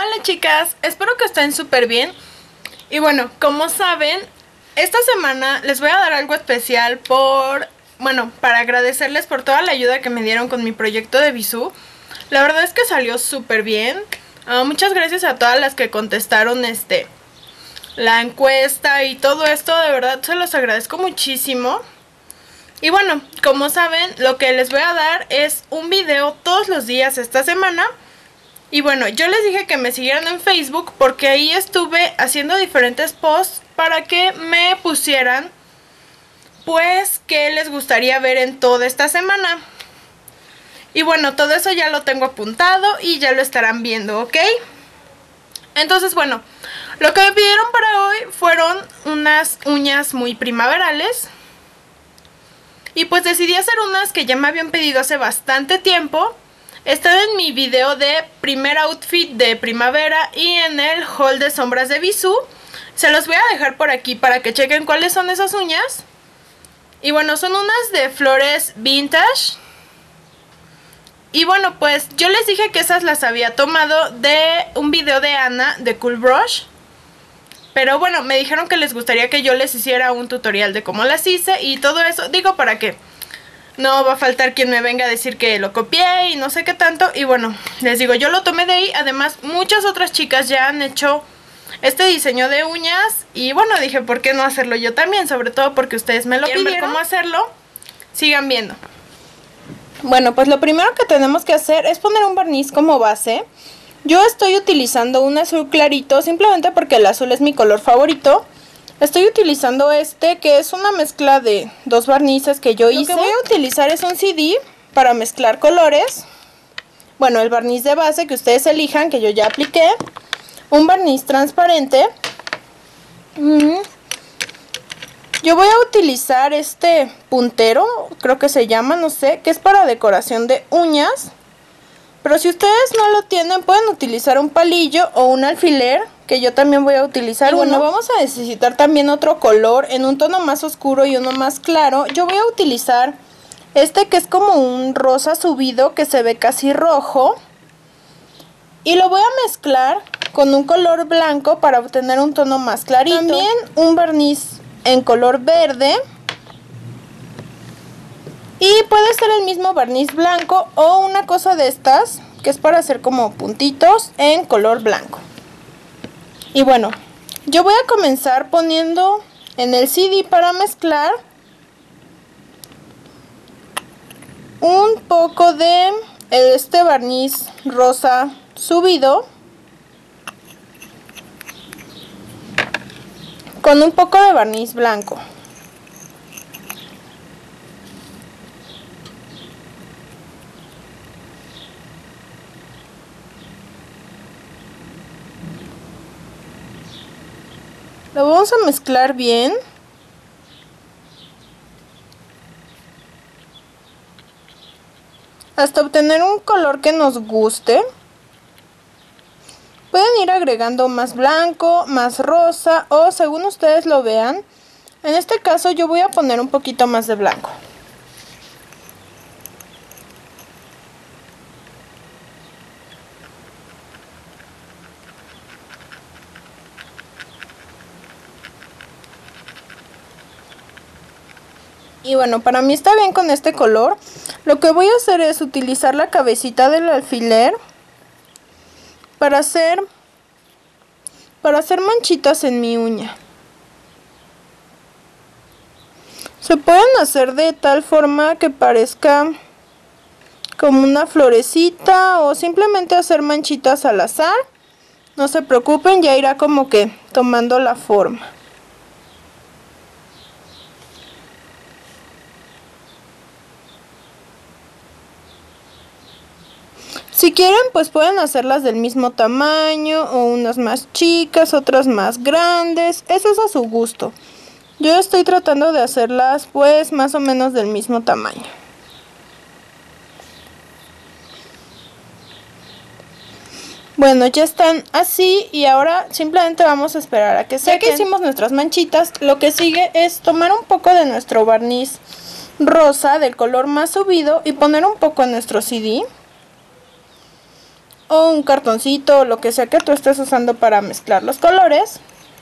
Hola chicas, espero que estén súper bien. Y bueno, como saben, esta semana les voy a dar algo especial para agradecerles por toda la ayuda que me dieron con mi proyecto de Bisú. La verdad es que salió súper bien. Muchas gracias a todas las que contestaron la encuesta y todo esto, de verdad se los agradezco muchísimo. Y bueno, como saben, lo que les voy a dar es un video todos los días esta semana. Y bueno, yo les dije que me siguieran en Facebook porque ahí estuve haciendo diferentes posts para que me pusieran pues qué les gustaría ver en toda esta semana. Y bueno, todo eso ya lo tengo apuntado y ya lo estarán viendo, ¿ok? Entonces bueno, lo que me pidieron para hoy fueron unas uñas muy primaverales. Y pues decidí hacer unas que ya me habían pedido hace bastante tiempo. Están en mi video de primer outfit de primavera y en el haul de sombras de Bisú. Se los voy a dejar por aquí para que chequen cuáles son esas uñas. Y bueno, son unas de flores vintage. Y bueno, pues yo les dije que esas las había tomado de un video de Ana de Cool Brush. Pero bueno, me dijeron que les gustaría que yo les hiciera un tutorial de cómo las hice y todo eso. Digo, para que no va a faltar quien me venga a decir que lo copié y no sé qué tanto. Y bueno, les digo, yo lo tomé de ahí. Además, muchas otras chicas ya han hecho este diseño de uñas. Y bueno, dije, ¿por qué no hacerlo yo también? Sobre todo porque ustedes me lo pidieron. ¿Quieren ver cómo hacerlo? Sigan viendo. Bueno, pues lo primero que tenemos que hacer es poner un barniz como base. Yo estoy utilizando un azul clarito simplemente porque el azul es mi color favorito. Estoy utilizando este que es una mezcla de dos barnices que yo hice. Lo que voy a utilizar es un CD para mezclar colores. Bueno, el barniz de base que ustedes elijan, que yo ya apliqué. Un barniz transparente. Yo voy a utilizar este puntero, creo que se llama, no sé, que es para decoración de uñas. Pero si ustedes no lo tienen, pueden utilizar un palillo o un alfiler, que yo también voy a utilizar. Y bueno, vamos a necesitar también otro color en un tono más oscuro y uno más claro. Yo voy a utilizar este que es como un rosa subido que se ve casi rojo. Y lo voy a mezclar con un color blanco para obtener un tono más clarito. También un barniz en color verde. Y puede ser el mismo barniz blanco o una cosa de estas, que es para hacer como puntitos en color blanco. Y bueno, yo voy a comenzar poniendo en el CD para mezclar un poco de este barniz rosa subido con un poco de barniz blanco. Lo vamos a mezclar bien. Hasta obtener un color que nos guste. Pueden ir agregando más blanco, más rosa o según ustedes lo vean. En este caso yo voy a poner un poquito más de blanco. Y bueno, para mí está bien con este color. Lo que voy a hacer es utilizar la cabecita del alfiler para hacer manchitas en mi uña. Se pueden hacer de tal forma que parezca como una florecita o simplemente hacer manchitas al azar. No se preocupen, ya irá como que tomando la forma. Si quieren, pues pueden hacerlas del mismo tamaño o unas más chicas, otras más grandes. Eso es a su gusto. Yo estoy tratando de hacerlas pues más o menos del mismo tamaño. Bueno, ya están así y ahora simplemente vamos a esperar a que sequen. Ya que hicimos nuestras manchitas, lo que sigue es tomar un poco de nuestro barniz rosa del color más subido y poner un poco en nuestro CD. o un cartoncito, lo que sea que tú estés usando para mezclar los colores.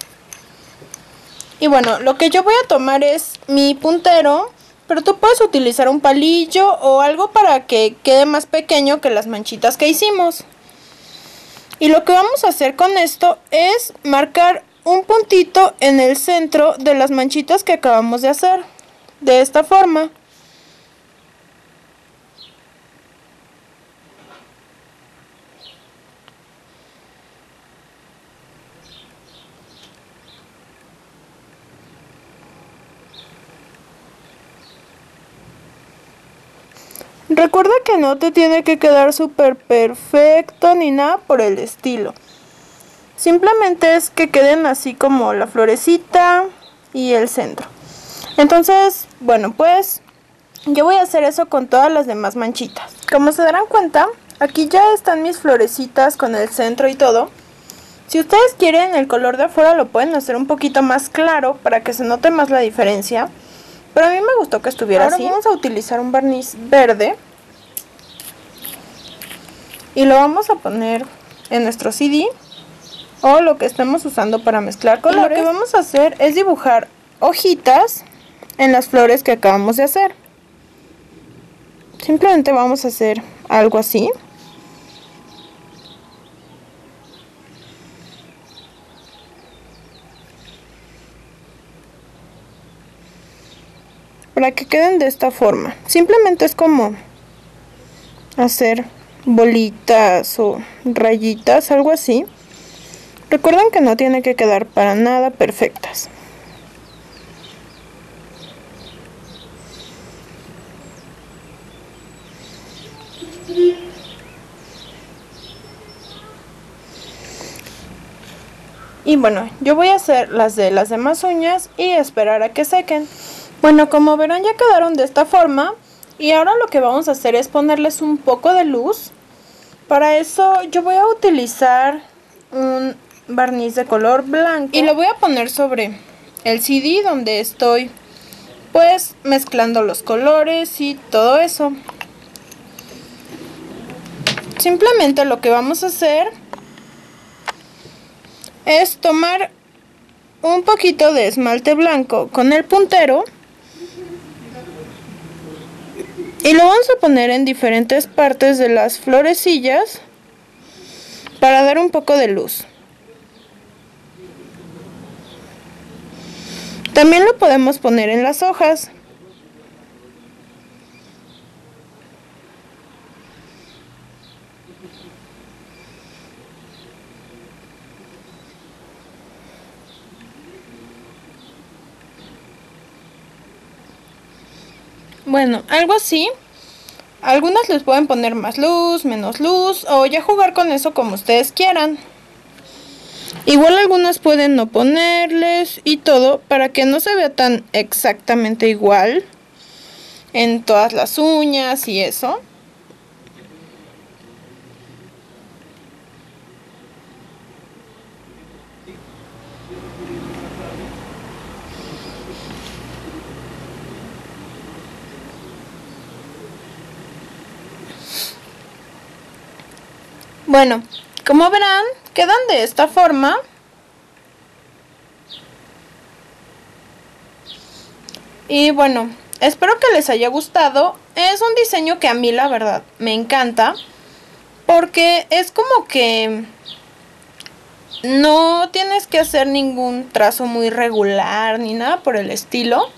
Y bueno, lo que yo voy a tomar es mi puntero, pero tú puedes utilizar un palillo o algo para que quede más pequeño que las manchitas que hicimos. Y lo que vamos a hacer con esto es marcar un puntito en el centro de las manchitas que acabamos de hacer, de esta forma. Recuerda que no te tiene que quedar súper perfecto ni nada por el estilo. Simplemente es que queden así como la florecita y el centro. Entonces, bueno, pues yo voy a hacer eso con todas las demás manchitas. Como se darán cuenta, aquí ya están mis florecitas con el centro y todo. Si ustedes quieren, el color de afuera lo pueden hacer un poquito más claro para que se note más la diferencia. Pero a mí me gustó que estuviera así. Ahora vamos a utilizar un barniz verde. Y lo vamos a poner en nuestro CD o lo que estemos usando para mezclar colores. Y lo que vamos a hacer es dibujar hojitas en las flores que acabamos de hacer. Simplemente vamos a hacer algo así. Para que queden de esta forma. Simplemente es como hacer bolitas o rayitas, algo así. Recuerden que no tiene que quedar para nada perfectas. Y bueno, yo voy a hacer las de las demás uñas y esperar a que sequen. Bueno, como verán ya quedaron de esta forma. Y ahora lo que vamos a hacer es ponerles un poco de luz. Para eso yo voy a utilizar un barniz de color blanco. Y lo voy a poner sobre el CD donde estoy pues mezclando los colores y todo eso. Simplemente lo que vamos a hacer es tomar un poquito de esmalte blanco con el puntero. Y lo vamos a poner en diferentes partes de las florecillas para dar un poco de luz. También lo podemos poner en las hojas. Bueno, algo así. Algunas les pueden poner más luz, menos luz, o ya jugar con eso como ustedes quieran. Igual algunas pueden no ponerles y todo para que no se vea tan exactamente igual en todas las uñas y eso. Bueno, como verán, quedan de esta forma. Y bueno, espero que les haya gustado. Es un diseño que a mí la verdad me encanta. Porque es como que no tienes que hacer ningún trazo muy regular ni nada por el estilo.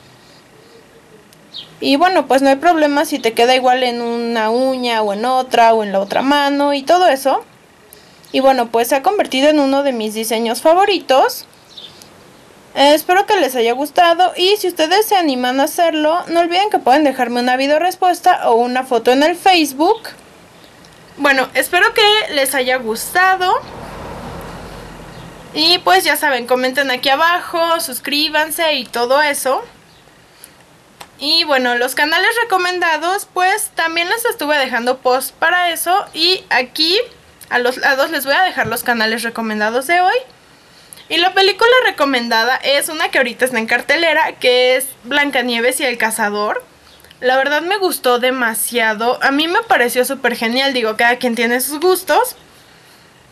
Y bueno, pues no hay problema si te queda igual en una uña o en otra o en la otra mano y todo eso. Y bueno, pues se ha convertido en uno de mis diseños favoritos. Espero que les haya gustado y si ustedes se animan a hacerlo, no olviden que pueden dejarme una video respuesta o una foto en el Facebook. Bueno, espero que les haya gustado. Y pues ya saben, comenten aquí abajo, suscríbanse y todo eso. Y bueno, los canales recomendados, pues también les estuve dejando post para eso. Y aquí a los lados les voy a dejar los canales recomendados de hoy. Y la película recomendada es una que ahorita está en cartelera, que es Blancanieves y el Cazador. La verdad me gustó demasiado, a mí me pareció súper genial, digo, cada quien tiene sus gustos.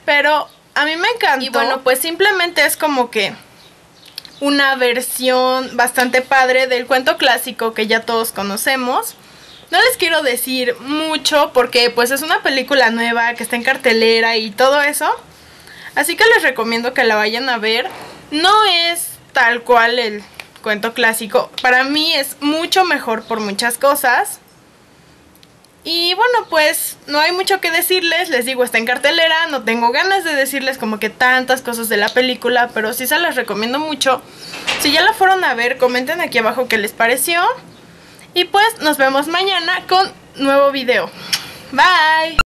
pero a mí me encantó. Y bueno, pues simplemente es como que una versión bastante padre del cuento clásico que ya todos conocemos. No les quiero decir mucho porque pues es una película nueva que está en cartelera y todo eso. Así que les recomiendo que la vayan a ver. No es tal cual el cuento clásico. Para mí es mucho mejor por muchas cosas. Y bueno, pues no hay mucho que decirles. Les digo, está en cartelera. No tengo ganas de decirles como que tantas cosas de la película, pero sí se las recomiendo mucho. Si ya la fueron a ver, comenten aquí abajo qué les pareció. Y pues nos vemos mañana con nuevo video. Bye.